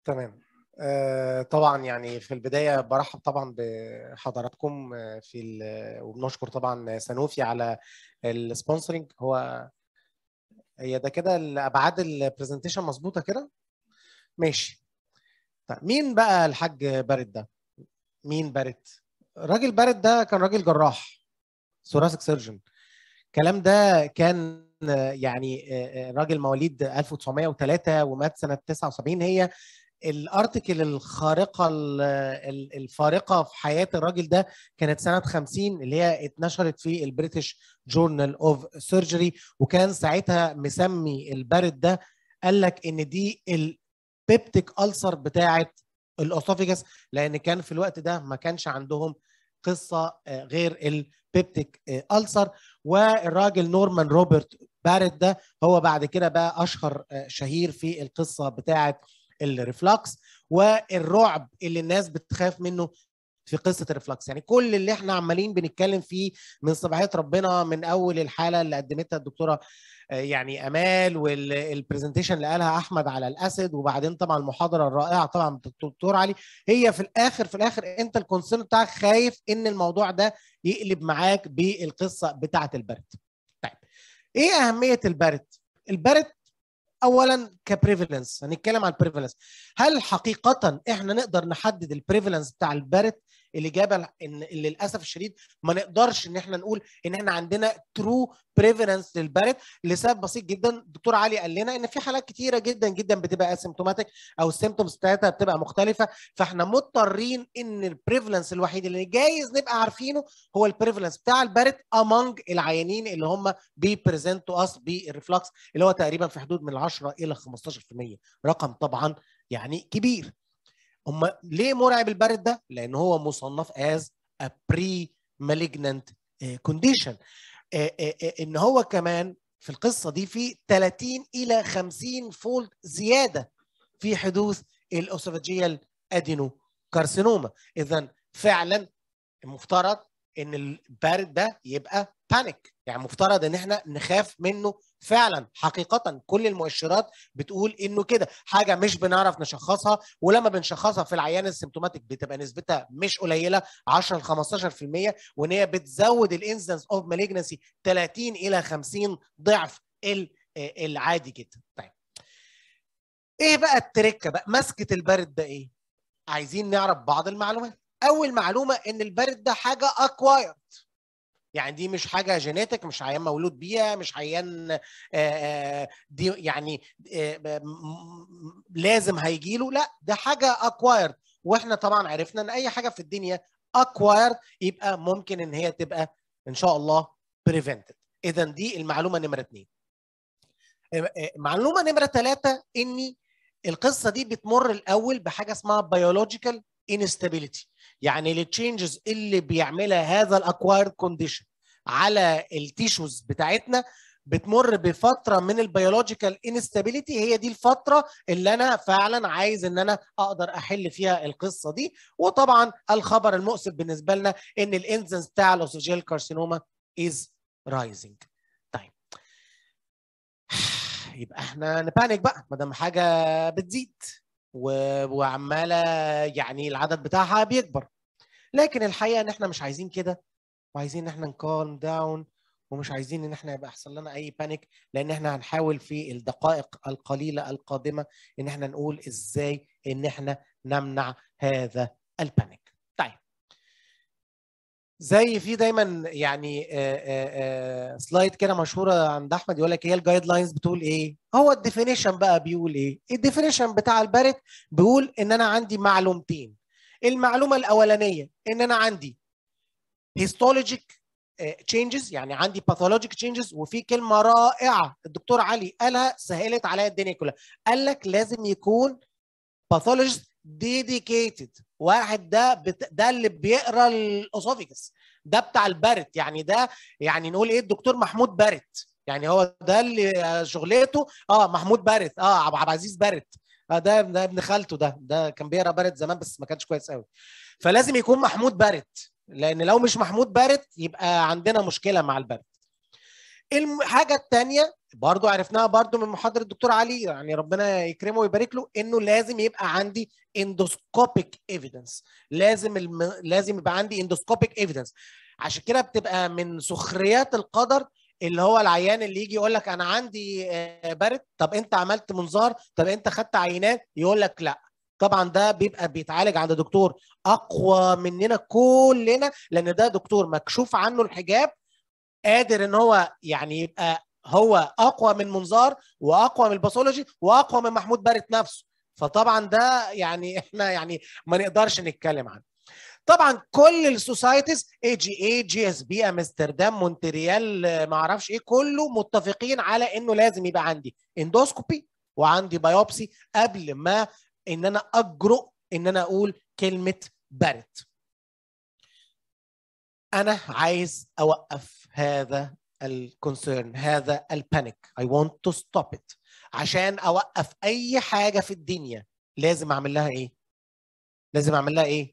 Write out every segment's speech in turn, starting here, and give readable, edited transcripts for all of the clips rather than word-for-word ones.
تمام. طبعا يعني في البدايه برحب طبعا بحضراتكم وبنشكر طبعا سانوفي على السبونسرنج. هي ده كده الابعاد البرزنتيشن مظبوطه كده؟ ماشي. طيب مين بقى الحاج بارت ده؟ مين بارت؟ الراجل بارت ده كان راجل جراح، ثوراسيك سيرجن. الكلام ده كان يعني راجل مواليد 1903 ومات سنه 79. هي الارتكل الخارقه الفارقه في حياه الراجل ده كانت سنه 50 اللي هي اتنشرت في البريتش جورنال اوف سيرجري، وكان ساعتها مسمي البارد ده، قال لك ان دي البيبتيك ألسر بتاعه الاسوفيجاس، لان كان في الوقت ده ما كانش عندهم قصه غير البيبتيك ألسر. والراجل نورمان روبرت بارت ده هو بعد كده بقى اشهر شهير في القصه بتاعه الريفلكس والرعب اللي الناس بتخاف منه في قصه الريفلكس. يعني كل اللي احنا عمالين بنتكلم فيه من صباحيه ربنا، من اول الحاله اللي قدمتها الدكتوره يعني امال، والبرزنتيشن اللي قالها احمد على الاسيد، وبعدين طبعا المحاضره الرائعه طبعا الدكتور علي، هي في الاخر انت الكونسيرن بتاعك خايف ان الموضوع ده يقلب معاك بالقصه بتاعه البرد. طيب ايه اهميه البرد؟ البرد اولا كبريفالنس، هنتكلم عن البريفالنس. هل حقيقه احنا نقدر نحدد البريفالنس بتاع البارت؟ الاجابه ان للاسف الشديد ما نقدرش ان احنا نقول ان احنا عندنا ترو بريفالنس للبارت، لسبب بسيط جدا. الدكتور علي قال لنا ان في حالات كتيره جدا جدا بتبقى اسيمتوماتيك او السيمتومز بتاعتها بتبقى مختلفه، فاحنا مضطرين ان البريفالنس الوحيد اللي جايز نبقى عارفينه هو البريفالنس بتاع البارت امونج العيانين اللي هم بيبريزنتوا اس بالريفلكس، اللي هو تقريبا في حدود من 10 الى 15%. رقم طبعا يعني كبير. هم ليه مرعب البارد ده؟ لان هو مصنف از a pre-malignant condition. ان هو كمان في القصه دي في 30 الى 50 فولد زياده في حدوث الاسوفاجيال ادينو كارسينوما. اذا فعلا المفترض ان البارد ده يبقى بانيك، يعني مفترض ان احنا نخاف منه فعلا. حقيقه كل المؤشرات بتقول انه كده حاجه مش بنعرف نشخصها، ولما بنشخصها في العيان السيمتوماتيك بتبقى نسبتها مش قليله 10 ل 15%، وان هي بتزود الانسنس اوف مالجنسي 30 الى 50 ضعف العادي جدا. طيب ايه بقى التركه بقى مسكه البارد ده ايه؟ عايزين نعرف بعض المعلومات. اول معلومه ان البارد ده حاجه اكوايرد، يعني دي مش حاجه جينيتك، مش عيان مولود بيها، مش عيان دي يعني لازم هيجي له، لا ده حاجه اكوايرد. واحنا طبعا عرفنا ان اي حاجه في الدنيا اكوايرد يبقى ممكن ان هي تبقى ان شاء الله بريفنتد. اذا دي المعلومه نمره 2. معلومه نمره 3 اني القصه دي بتمر الاول بحاجه اسمها بيولوجيكال انستابيليتي، يعني التشينجز اللي بيعملها هذا الاكوايرد كونديشن على التيشوز بتاعتنا بتمر بفتره من البيولوجيكال انستابيليتي. هي دي الفتره اللي انا فعلا عايز ان انا اقدر احل فيها القصه دي. وطبعا الخبر المؤسف بالنسبه لنا ان الانسنس بتاع الاوسوجيال كارسينوما از رايزنج. طيب يبقى احنا نبانيك بقى ما دام حاجه بتزيد وعماله يعني العدد بتاعها بيكبر، لكن الحقيقه ان احنا مش عايزين كده، وعايزين ان احنا نكالم داون، ومش عايزين ان احنا يبقى يحصل لنا اي بانيك، لان احنا هنحاول في الدقائق القليله القادمه ان احنا نقول ازاي ان احنا نمنع هذا البانيك. طيب زي في دايما يعني سلايد كده مشهوره عند احمد يقول لك هي الجايد لاينز بتقول ايه؟ هو الديفينيشن بقى بيقول ايه؟ الديفينيشن بتاع البارت بيقول ان انا عندي معلومتين. المعلومه الاولانيه ان انا عندي هيستولوجيك تشينجز، يعني عندي باثولوجيك تشينجز. وفي كلمه رائعه الدكتور علي قالها سهلت عليا الدنيا كلها، قال لك لازم يكون باثولوجيست ديديكيتد، واحد ده اللي بيقرا الاسوفيجس، ده بتاع البارت، يعني ده يعني نقول ايه الدكتور محمود بارت، يعني هو ده اللي شغلته محمود بارت، عبد العزيز بارت، ده ابن خالته، ده كان بيقرا بارت زمان بس ما كانش كويس قوي. فلازم يكون محمود بارت، لان لو مش محمود بارت يبقى عندنا مشكله مع البارت. الحاجه الثانيه برضو عرفناها برضو من محاضره الدكتور علي، يعني ربنا يكرمه ويبارك له، انه لازم يبقى عندي اندوسكوبيك ايفيدنس. لازم يبقى عندي اندوسكوبيك ايفيدنس. عشان كده بتبقى من سخريات القدر اللي هو العيان اللي يجي يقول لك انا عندي بارت، طب انت عملت منظار، طب انت خدت عينات، يقول لك لا. طبعا ده بيبقى بيتعالج عند دكتور اقوى مننا كلنا، لان ده دكتور مكشوف عنه الحجاب، قادر ان هو يعني يبقى هو اقوى من منظار واقوى من الباثولوجي واقوى من محمود بارت نفسه. فطبعا ده يعني احنا يعني ما نقدرش نتكلم عنه. طبعا كل السوسايتيز AGA GSB امستردام مونتريال ما اعرفش ايه، كله متفقين على انه لازم يبقى عندي اندوسكوبي وعندي بايوبسي قبل ما ان انا اجرؤ ان انا اقول كلمه بارت. انا عايز اوقف هذا الكونسيرن، هذا البانيك. I want to stop it. عشان اوقف اي حاجه في الدنيا لازم اعمل لها ايه؟ لازم اعمل لها ايه؟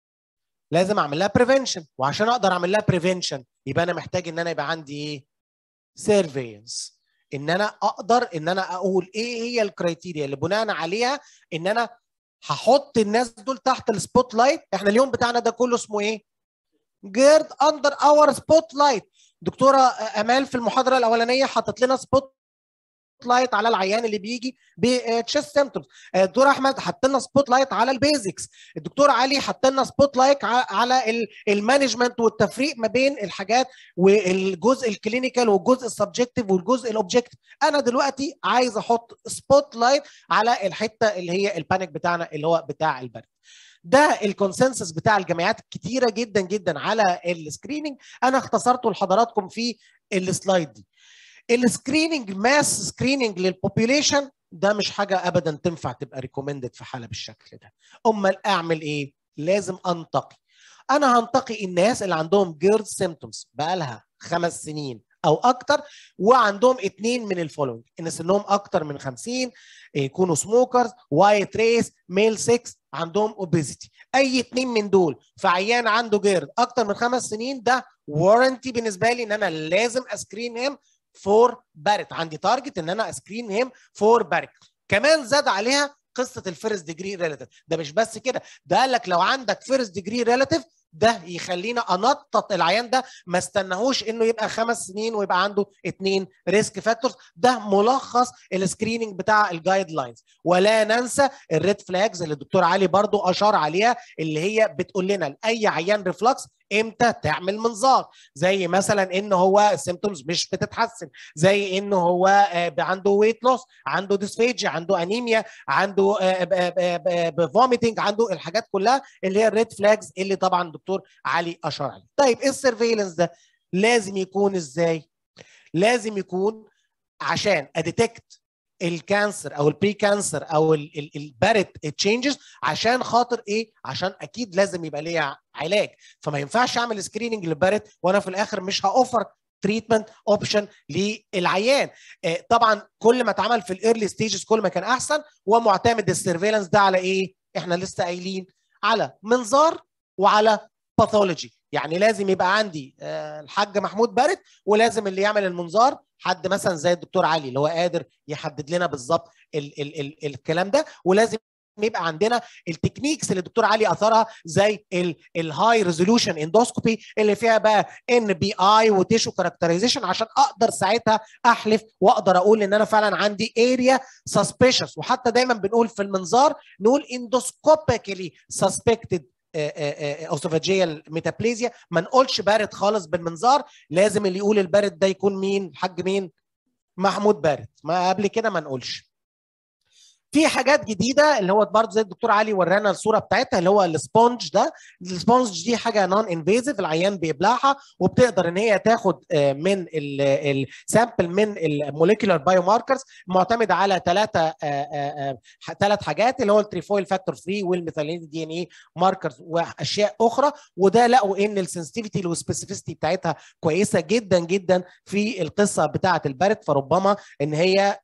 لازم اعمل لها بريفنشن. وعشان اقدر اعمل لها بريفنشن يبقى انا محتاج ان انا يبقى عندي ايه؟ سيرفيلانس. ان انا اقدر ان انا اقول ايه هي الكرايتيريا اللي بناء عليها ان انا هحط الناس دول تحت السبوت لايت. احنا اليوم بتاعنا ده كله اسمه ايه؟ جيرد اندر اور سبوت لايت. دكتوره امال في المحاضره الاولانيه حطت لنا سبوت لايت على العيان اللي بيجي بتشيست سيمبتومز. الدكتور احمد حط لنا سبوت لايت على البيزكس. الدكتور علي حط لنا سبوت لايت على المانجمنت والتفريق ما بين الحاجات والجزء الكلينيكال والجزء السبجكتيف والجزء الاوبجكتيف. انا دلوقتي عايز احط سبوت لايت على الحته اللي هي البانيك بتاعنا اللي هو بتاع البرد. ده الكونسنسس بتاع الجامعات كتيره جدا جدا على السكريننج. انا اختصرته لحضراتكم في السلايد دي. السكريننج ماس سكريننج للبوبيوليشن ده مش حاجه ابدا تنفع تبقى ريكومندد في حاله بالشكل ده. امال اعمل ايه؟ لازم انتقي. انا هنتقي الناس اللي عندهم جيرد سيمبتومز بقالها 5 سنين او اكتر، وعندهم 2 من الفولوينج: ان سنهم اكتر من 50، يكونوا سموكرز، وايت ريس، ميل 6، عندهم اوبيزيتي. اي 2 من دول في عيان عنده جيرد اكتر من 5 سنين ده وارنتي بالنسبه لي ان انا لازم اسكرين هيم فور بارت. عندي تارجت ان انا اسكرين هيم فور بارت. كمان زاد عليها قصه الفيرست ديجري ريلاتيف. ده مش بس كده، ده قال لك لو عندك فيرست ديجري ريلاتيف ده يخلينا انطط العيان ده، ما استناهوش انه يبقى 5 سنين ويبقى عنده 2 ريسك فاكتورز. ده ملخص السكريننج بتاع الجايد لاينز. ولا ننسى الريد فلاجز اللي الدكتور علي برضو اشار عليها، اللي هي بتقول لنا لاي عيان ريفلكس امتى تعمل منظار. زي مثلا ان هو السيمتومز مش بتتحسن، زي انه هو عنده ويت لوس، عنده ديسفيجيا، عنده انيميا، عنده فوميتنج، عنده الحاجات كلها اللي هي الريد فلاجز اللي طبعا الدكتور علي اشار عليه. طيب السيرفيلنس ده لازم يكون ازاي؟ لازم يكون عشان اديتكت الكانسر او البري كانسر او البارت تشينجز. عشان خاطر ايه؟ عشان اكيد لازم يبقى ليها علاج. فما ينفعش اعمل سكريننج للبارت وانا في الاخر مش هاوفر تريتمنت اوبشن للعيان. طبعا كل ما اتعمل في الايرلي ستيجز كل ما كان احسن. ومعتمد السيرفيلانس ده على ايه؟ احنا لسه قايلين على منظار وعلى باثولوجي. يعني لازم يبقى عندي الحاج محمود بارت، ولازم اللي يعمل المنظار حد مثلا زي الدكتور علي اللي هو قادر يحدد لنا بالظبط الكلام ده. ولازم يبقى عندنا التكنيكس اللي الدكتور علي اثرها زي الهاي ريزوليوشن اندوسكوبي اللي فيها بقى NBI وتيشو كاركترايزيشن، عشان اقدر ساعتها احلف واقدر اقول ان انا فعلا عندي اريا سسبيشس. وحتى دايما بنقول في المنظار نقول اندوسكوبيكلي سسبكتد اوسوفاجيال ميتابليزيا، ما نقولش بارد خالص بالمنظار. لازم اللي يقول البارد ده يكون مين؟ الحاج مين؟ محمود بارد. ما قبل كده ما نقولش. في حاجات جديده اللي هو برضه زي الدكتور علي ورانا الصوره بتاعتها اللي هو السبونج ده. السبونج دي حاجه نون انفيزيف، العيان بيبلعها وبتقدر ان هي تاخد من السامبل من الموليكولار بايو ماركرز معتمده على 3 حاجات اللي هو التريفويل فاكتور 3 والميثايلين دي ان اي ماركرز واشياء اخرى. وده لقوا ان السنسيتيفيتي والسبيسيفيستي بتاعتها كويسه جدا جدا في القصه بتاعه البارد. فربما ان هي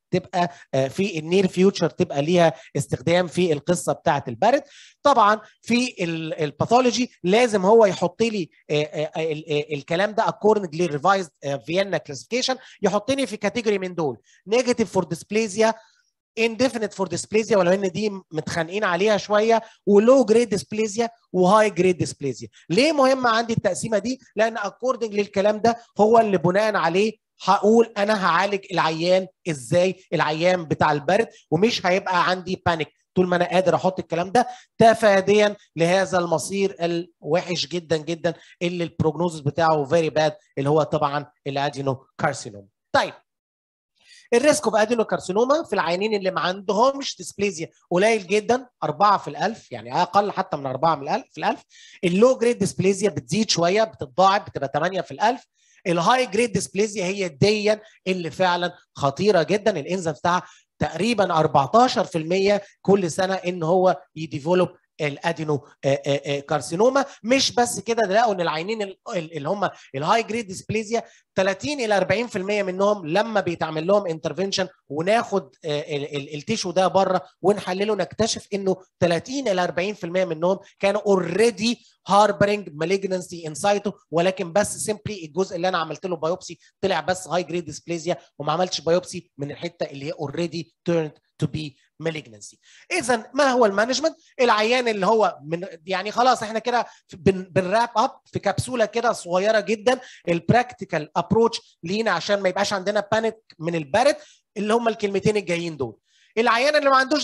تبقى في النير فيوتشر تبقى ليها استخدام في القصه بتاعه البارت. طبعا في الباثولوجي لازم هو يحط لي الكلام ده according للريفايزد فيينا كلاسيفيكيشن، يحطني في كاتيجوري من دول: نيجاتيف فور ديسبليزيا، indefinite for dysplasia ولو ان دي متخانقين عليها شويه، ولو جريد ديسبليزيا وهاي جريد ديسبليزيا. ليه مهمه عندي التقسيمه دي؟ لان اكوردنج للكلام ده هو اللي بناء عليه هقول انا هعالج العيان ازاي، العيان بتاع البرد، ومش هيبقى عندي بانيك طول ما انا قادر احط الكلام ده تفاديا لهذا المصير الوحش جدا جدا اللي البروجنوزس بتاعه فيري باد، اللي هو طبعا الادينو كارسينوم. طيب الريسك اوف ادينوكارسينوما في العيانين اللي ما عندهمش ديسبليزيا قليل جدا، 4 في الألف، يعني اقل حتى من 4 في الألف. اللو جريد ديسبليزيا بتزيد شويه، بتتضاعف، بتبقى 8 في الألف. الهاي جريد ديسبليزيا هي دي اللي فعلا خطيره جدا، الانزيم بتاعها تقريبا 14% كل سنه ان هو يديفلوب الادينو كارسينوما. مش بس كده، ده لقوا ان العينين اللي هم الهاي جريد ديسبليزيا 30 الى 40% منهم لما بيتعمل لهم انترفنشن وناخد التيشو ده بره ونحلله نكتشف انه 30 الى 40% منهم كانوا اوريدي هاربرنج مالجنسي انسايتو، ولكن بس سيمبلي الجزء اللي انا عملت له بايوبسي طلع بس هاي جريد ديسبليزيا وما عملتش بايوبسي من الحته اللي هي اوريدي تيرند تو بي malignancy. اذا ما هو المانجمنت؟ العيان اللي هو من يعني خلاص احنا كده بنراب اب في كبسوله كده صغيره جدا البراكتيكال ابروتش لينا عشان ما يبقاش عندنا بانيك من البارد، اللي هم الكلمتين الجايين دول. العيان اللي ما عندوش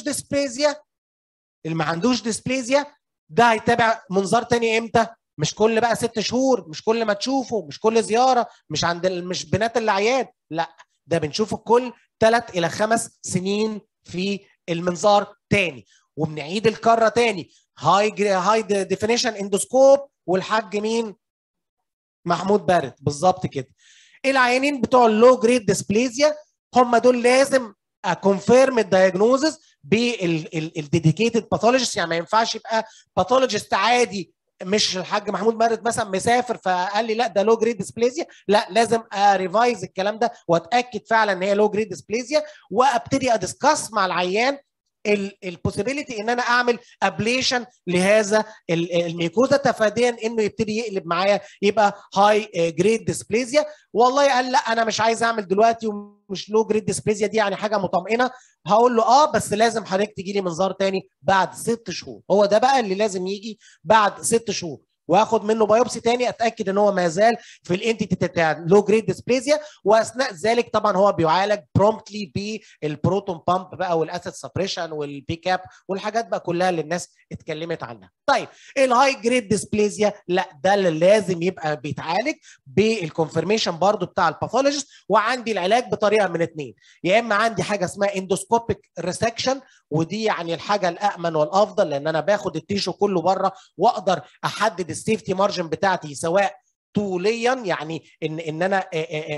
ديسبليزيا، ده هيتابع منظار تاني امتى؟ مش كل بقى 6 شهور، مش كل ما تشوفه، مش كل زياره، مش بنات العيان، لا ده بنشوفه كل 3 الى 5 سنين في المنظار تاني. وبنعيد الكره تاني، هاي ديفينيشن اندوسكوب، والحاج مين؟ محمود بارت، بالظبط كده. العيانين بتوع اللو جريد ديسبليزيا هم دول لازم اكونفيرم الدايجنوزز بالديديكيتد باثولوجيست، يعني ما ينفعش يبقى باثولوجيست عادي مش الحاج محمود بارت مثلا مسافر فقال لي لا ده لو جريد ديسبليزيا، لا لازم اريفايز الكلام ده واتاكد فعلا ان هي لو جريد ديسبليزيا، وابتدي ادسكاس مع العيان البوسيبيليتي ان انا اعمل ابليشن لهذا الميكوزا تفاديا انه يبتدي يقلب معايا يبقى هاي جريد ديسبليزيا. والله قال لا انا مش عايز اعمل دلوقتي ومش لو جريد ديسبليزيا دي يعني حاجه مطمئنه، هقول له بس لازم حضرتك تجي لي منظار تاني بعد 6 شهور. هو ده بقى اللي لازم يجي بعد 6 شهور، واخد منه بايوبسي تاني اتاكد ان هو ما زال في الانتيتي بتاع لو جريد ديسبليزيا، واثناء ذلك طبعا هو بيعالج برومبتلي بالبروتون بامب بقى والاسيد سبريشن والبيك اب والحاجات بقى كلها اللي الناس اتكلمت عنها. طيب الهاي جريد ديسبليزيا لا ده اللي لازم يبقى بيتعالج بالكونفirmation برضو بتاع الباثولوجيست، وعندي العلاج بطريقه من 2: يا اما عندي حاجه اسمها اندوسكوبيك ريسكشن، ودي يعني الحاجه الامن والافضل لان انا باخد التيشو كله بره واقدر احدد السيفتي مارجن بتاعتي سواء طوليا يعني ان انا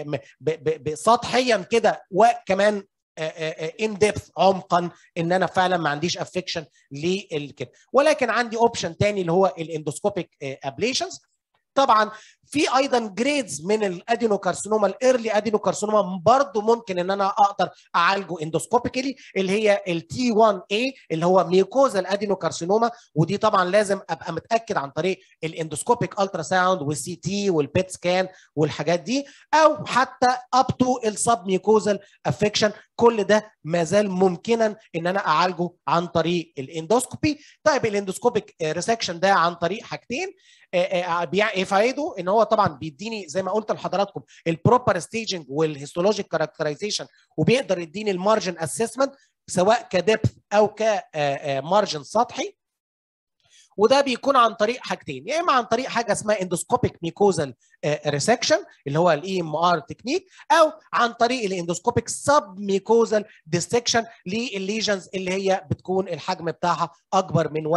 سطحيا كده، وكمان ان ديبث عمقا ان انا فعلا ما عنديش افكشن للكده. ولكن عندي اوبشن تاني اللي هو الاندوسكوبيك ابليشنز. طبعا في ايضا جريدز من الادينوكارسينوما، الايرلي ادينوكارسينوما برضه ممكن ان انا اقدر اعالجه اندوسكوبيكلي، اللي هي التي 1 اي اللي هو ميوكوزا الادينوكارسينوما، ودي طبعا لازم ابقى متاكد عن طريق الاندوسكوبيك الترا ساوند والسي تي والبيت سكان والحاجات دي، او حتى اب تو السب ميوكوزال افكشن، كل ده ما زال ممكنا ان انا اعالجه عن طريق الاندوسكوبي. طيب الاندوسكوبيك ريسكشن ده عن طريق حاجتين فايده ان هو طبعا بيديني زي ما قلت لحضراتكم البروبر ستيجنج والهيستولوجيك كاركترايزيشن، وبيقدر يديني المارجن اسسمنت سواء كدبث او كمارجن سطحي. وده بيكون عن طريق حاجتين: يا اما عن طريق حاجه اسمها اندوسكوبيك ميكوزال ريسكشن اللي هو الاي ام ار تكنيك، او عن طريق الاندوسكوبيك سب ميكوزال ديسكشن للليجنز اللي هي بتكون الحجم بتاعها اكبر من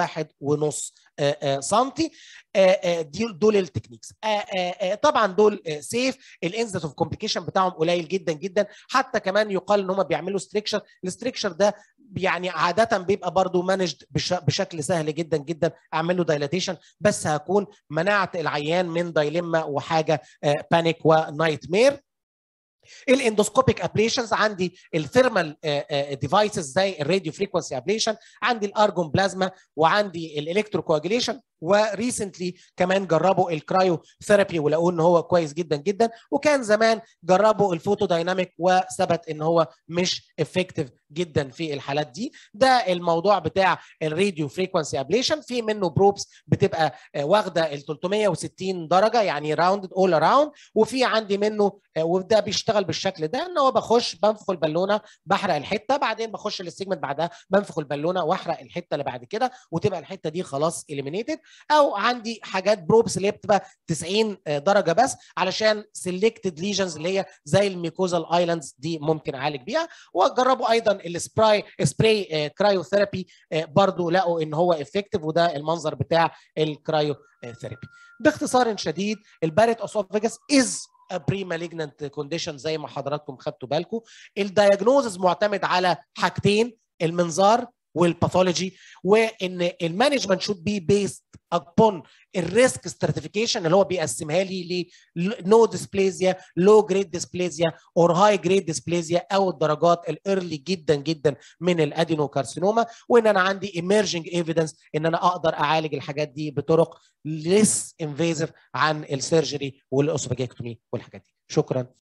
1.5 سنتي. دول التكنيكس. طبعا دول سيف، الانسيدنت اوف كومبليكيشن بتاعهم قليل جدا جدا، حتى كمان يقال ان هم بيعملوا ستريكشر. الستريكشر ده يعني عاده بيبقى برضو مانجد بشكل سهل جدا جدا، اعمل له دايلاتيشن بس هكون منعت العيان من دايليما وحاجه بانيك ونايت مير. الاندوسكوبيك ابليشنز عندي الثيرمال ديفايسز زي الراديو فريكونسي ابليشن، عندي الارجون بلازما، وعندي الالكترو كواجيليشن، وريسنتلي كمان جربوا الكرايو ثيرابي ولقوا ان هو كويس جدا جدا، وكان زمان جربوا الفوتو دايناميك وثبت ان هو مش افكتيف جدا في الحالات دي. ده الموضوع بتاع الراديو فريكونسي ابليشن. في منه بروبس بتبقى واخده ال 360 درجه يعني راوندد اول اراوند، وفي عندي منه وده بيشتغل بالشكل ده ان هو بخش بنفخ البالونه بحرق الحته، بعدين بخش للسيجمنت بعدها بنفخ البالونه واحرق الحته اللي بعد كده وتبقى الحته دي خلاص اليمينيتد. او عندي حاجات بروبس اللي هي بتبقى 90 درجه بس علشان سيلكتد ليجنز اللي هي زي الميكوزال ايلاندز دي ممكن اعالج بيها. وجربوا ايضا سبراي كرايوثيرابي برضو لقوا ان هو افكتيف، وده المنظر بتاع الكرايوثيرابي. باختصار شديد الباريت اسوفاجس از بري مالجنانت كونديشن زي ما حضراتكم خدتوا بالكم. الدايجنوزز معتمد على حاجتين، المنظار والباثولوجي، وان المانجمنت شود بي بيست upon الريسك ستراتيفيكيشن اللي هو بيقسمها لي لنو ديسبليزيا، لو جريد ديسبليزيا، اور هاي جريد ديسبليزيا، او الدرجات الايرلي جدا جدا من الادينوكارسينوما، وان انا عندي ايمرجنج ايفيدنس ان انا اقدر اعالج الحاجات دي بطرق ليس انفيزيف عن السيرجري والاسوفاجيكتومي والحاجات دي. شكرا.